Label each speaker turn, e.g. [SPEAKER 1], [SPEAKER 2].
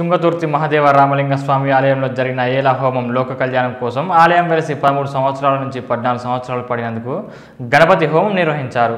[SPEAKER 1] తుంగతుర్తి మహదేవ రామలింగ స్వామి ఆలయంలో జరిగిన ఏలా హోమం లోక కళ్యాణం కోసం ఆలయం వెలిసి 13 సంవత్సరాల నుంచి 14 సంవత్సరాలు పడినందుకు గణపతి హోమం నిర్వహించారు.